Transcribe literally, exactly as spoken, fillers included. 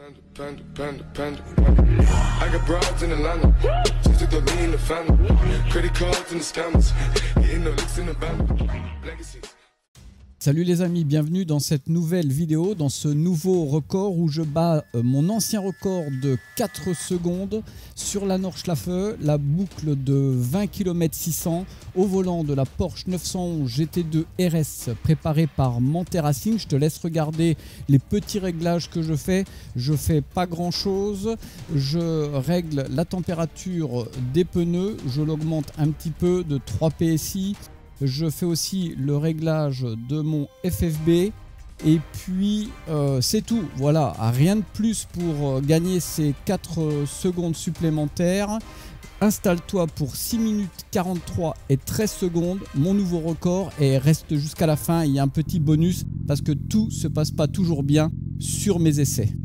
Panda, panda, panda, panda. I got broads in Atlanta, just to throw me in the family. Credit cards and the scammers, hitting the licks in the band. Legacies. Salut les amis, bienvenue dans cette nouvelle vidéo, dans ce nouveau record où je bats euh, mon ancien record de quatre secondes sur la Nordschleife, la boucle de vingt kilomètres six cents au volant de la Porsche neuf cent onze G T deux R S préparée par Manthey Racing. Je te laisse regarder les petits réglages que je fais. Je fais pas grand chose, je règle la température des pneus, je l'augmente un petit peu de trois P S I. Je fais aussi le réglage de mon F F B et puis euh, c'est tout. Voilà, rien de plus pour gagner ces quatre secondes supplémentaires. Installe-toi pour six minutes quarante-trois et treize secondes, mon nouveau record, et reste jusqu'à la fin. Il y a un petit bonus parce que tout se passe pas toujours bien sur mes essais.